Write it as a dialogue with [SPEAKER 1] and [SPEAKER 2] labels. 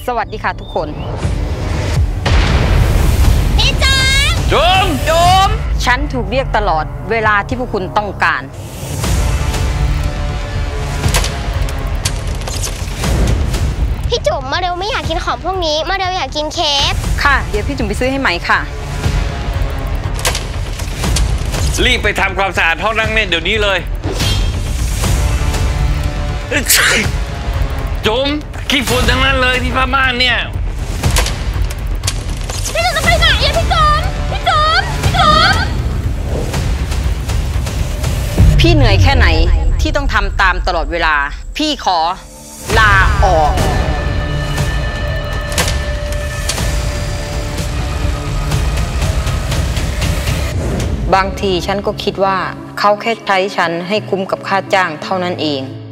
[SPEAKER 1] สวัสดีค่ะทุกคน
[SPEAKER 2] พี่จอม
[SPEAKER 1] โจมฉันถูกเรียกตลอดเวลาที่พวกคุณต้องการ
[SPEAKER 2] พี่จุ๋มมาเร็วไม่อยากกินของพวกนี้มาเร็วอยากกินเค้ก
[SPEAKER 1] ค่ะเดี๋ยวพี่จุ๋มไปซื้อให้ใหม่ค่ะ
[SPEAKER 3] รีบไปทำความสะอาดห้องนั่งเล่นเดี๋ยวนี้เลยจุ๋มขี้ฝุ่นทั้งนั้นเลยที่ผ้าม่านเนี่ย
[SPEAKER 2] พี่จุ๋มจะไปไหนอะพี่จุ๋ม
[SPEAKER 1] พี่เหนื่อยแค่ไหนที่ต้องทำตามตลอดเวลาพี่ขอลาออกบางทีฉันก็คิดว่าเขาแค่ใช้ฉันให้คุ้มกับค่าจ้างเท่านั้นเอง